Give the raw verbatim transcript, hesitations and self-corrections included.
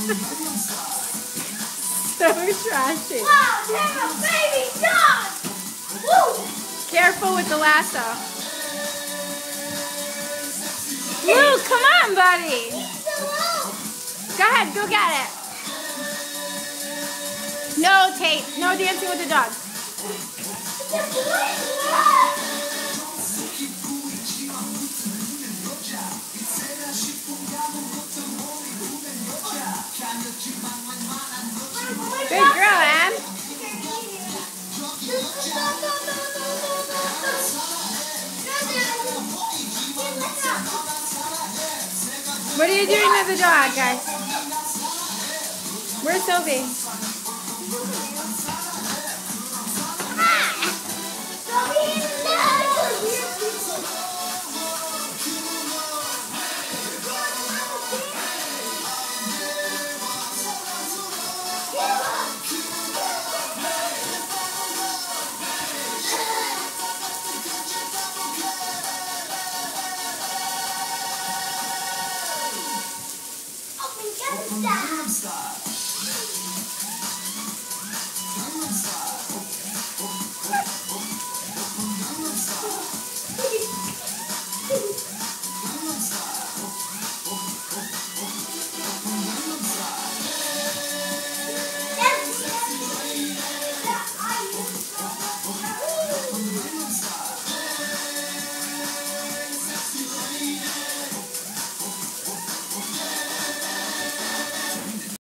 So trashy. Wow, there's a baby dog! Woo! Careful with the lasso. Luke, come on, buddy. Go ahead, go get it. No, Tate. No dancing with the dog. Good girl, Anne. What are you doing to the dog, guys? Where's Sophie?